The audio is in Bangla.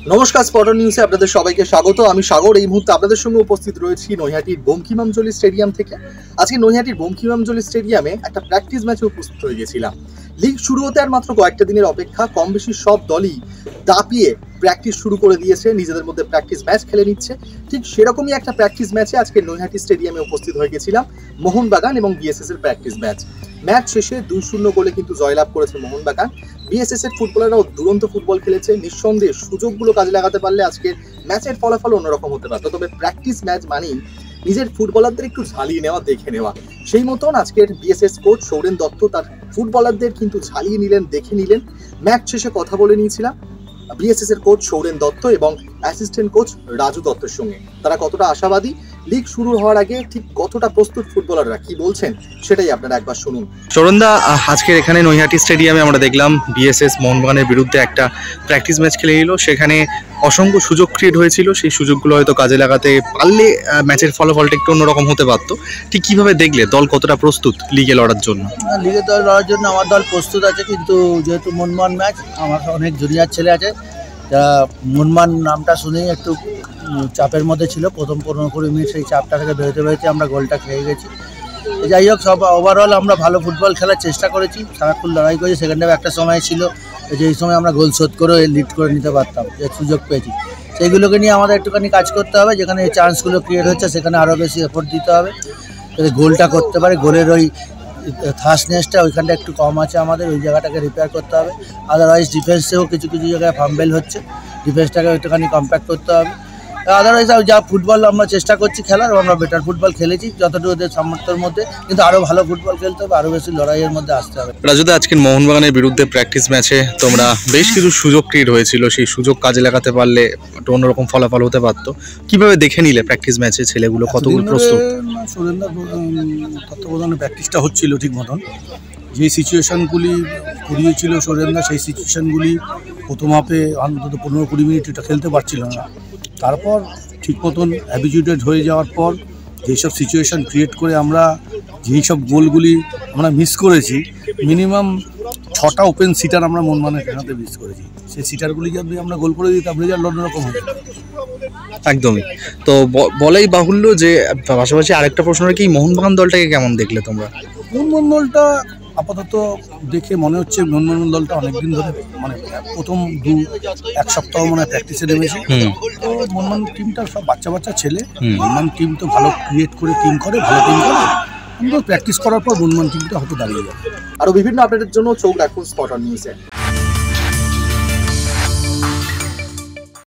নমস্কার, স্পটন নিউজে আপনাদের সবাইকে স্বাগত। আমি সাগর। এই মুহূর্তে আপনাদের সঙ্গে উপস্থিত রয়েছি নৈহাটির বঙ্কিমাঞ্জলি স্টেডিয়াম থেকে। আজকে নৈহাটির বঙ্কিমাঞ্জলি স্টেডিয়ামে একটা প্র্যাকটিস ম্যাচে উপস্থিত হয়ে গেছিলাম। লিগ শুরু হতে আর মাত্র কয়েকটা দিনের অপেক্ষা। কম বেশি সব দলই দাপিয়ে প্র্যাকটিস শুরু করে দিয়েছে, নিজেদের মধ্যে প্র্যাকটিস ম্যাচ খেলে নিচ্ছে। ঠিক সেরকমই একটা প্র্যাকটিস ম্যাচে আজকে নৈহাটি স্টেডিয়ামে উপস্থিত হয়ে গেছিলাম। মোহনবাগান এবং বিএসএস এর প্র্যাকটিস ম্যাচ শেষে 2-0 গোলে কিন্তু জয়লাভ করেছে মোহনবাগান। বিএসএস এর ফুটবলাররাও দুরন্ত ফুটবল খেলেছে। নিঃসন্দেহে সুযোগগুলো কাজে লাগাতে পারলে আজকের ম্যাচের ফলাফল অন্যরকম হতে পারত। তবে প্র্যাকটিস ম্যাচ মানেই নিজের ফুটবলারদের একটু ঝালিয়ে নেওয়া, দেখে নেওয়া। সেই মতন আজকের বিএসএস কোচ সৌরেন দত্ত তার ফুটবলারদের কিন্তু ঝালিয়ে নিলেন, দেখে নিলেন। ম্যাচ শেষে কথা বলে নিয়েছিলাম বিএসএস এর কোচ সৌরেন দত্ত এবং অ্যাসিস্ট্যান্ট কোচ রাজু দত্তের সঙ্গে। তারা কতটা আশাবাদী, লিগ শুরু হওয়ার আগে ঠিক কতটা প্রস্তুত ফুটবলাররা, কি বলছেন সেটাই আপনারা একবার শুনুন। সৌরেনদা, আজকের এখানে নৈহাটি স্টেডিয়ামে আমরা দেখলাম বিএসএস মোহনবাগানের বিরুদ্ধে একটা প্র্যাকটিস ম্যাচ খেলে নিল। সেখানে অসংখ্য সুযোগ ক্রিয়েট হয়েছিল। সেই সুযোগগুলো হয়তো কাজে লাগাতে পারলে ম্যাচের ফলাফলটা একটু অন্যরকম হতে পারতো। ঠিক কিভাবে দেখলে দল কতটা প্রস্তুত লিগে লড়ার জন্য? লিগে লড়ার জন্য আমার দল প্রস্তুত আছে, কিন্তু যেহেতু মনমান ম্যাচ, আমার অনেক জুনিয়র ছেলে আছে যারা মনমান নামটা শুনেই একটু চাপের মধ্যে ছিল। প্রথম 15-20 মিনিট সেই চাপটা থেকে বেরোতে আমরা গোলটা খেয়ে গেছি। যাই হোক, সব ওভারঅল আমরা ভালো ফুটবল খেলার চেষ্টা করেছি, সারাক্ষণ লড়াই করেছি। সেকেন্ড হাফে একটা সময় ছিল যেই সময় আমরা গোল শোধ করে লিড করে নিতে পারতাম, যে সুযোগ পেয়েছি। সেইগুলোকে নিয়ে আমাদের একটুখানি কাজ করতে হবে। যেখানে এই চান্সগুলো ক্রিয়েট হচ্ছে সেখানে আরও বেশি এফোর্ট দিতে হবে, যাতে গোলটা করতে পারে। গোলের ওই থার্সনেসটা ওইখানটা একটু কম আছে আমাদের, ওই জায়গাটাকে রিপেয়ার করতে হবে। আদারওয়াইজ ডিফেন্সেও কিছু জায়গায় ফাম্বেল হচ্ছে, ডিফেন্সটাকে একটুখানি কম্প্যাক্ট করতে হবে। আদারওয়াইজ যা ফুটবল আমরা চেষ্টা করছি খেলার, আমরা বেটার ফুটবল খেলেছি যতটুকু ওদের সামর্থ্যের মধ্যে, কিন্তু আরও ভালো ফুটবল খেলতে হবে, আরও বেশি লড়াইয়ের মধ্যে আসতে হবে। রাজুদা, আজকের মোহনবাগানের বিরুদ্ধে প্র্যাকটিস ম্যাচে তোমরা বেশ কিছু সুযোগ ক্রিয়েট হয়েছিল। সেই সুযোগ কাজে লাগাতে পারলে একটু অন্যরকম ফলাফল হতে পারতো। কিভাবে দেখে নিলে প্র্যাকটিস ম্যাচে ছেলেগুলো কতগুলো প্রস্তুত? সুরেন্দ্র তত্ত্বাবধানে প্র্যাকটিসটা হচ্ছিল ঠিক মতন। যে সিচুয়েশানগুলি করিয়েছিল সুরেন্দ্র, সেই সিচুয়েশানগুলি প্রথম হাফে অন্তত 15-20 মিনিট এটা খেলতে পারছিল না। তারপর ঠিক মতন হ্যাবিচুয়েটেড হয়ে যাওয়ার পর যেসব সিচুয়েশান ক্রিয়েট করে আমরা যেই সব গোলগুলি আমরা মিস করেছি, মিনিমাম 6টা ওপেন সিটার আমরা মনমানের খেলাতে মিস করেছি। সেই সিটারগুলি যদি আমরা গোল করে দিতাম, রেজাল্ট অন্যরকম হয়ে যেত। একদমই। তো বলাই বাহুল্য যে পাশাপাশি আরেকটা প্রশ্ন কি, মোহনবাগান দলটাকে কেমন দেখলে তোমরা? মোহনবাগান দলটা আপাতত দেখে মনে হচ্ছে মোহনবাগান দলটা অনেকদিন ধরে, মানে প্রথম 1 সপ্তাহ মনে হয় প্র্যাকটিসে নেমেছে। তো মোহনবাগান টিমটা সব বাচ্চা ছেলে। মোহনবাগান টিম তো ভালো ক্রিয়েট করে টিম করে, ভালো টিম করে। কিন্তু প্র্যাকটিস করার পর মোহনবাগান টিমটা হয়তো দাঁড়িয়ে যাবে। আরো বিভিন্ন আপডেটের জন্য চোখ রাখুন স্পটন নিউজে।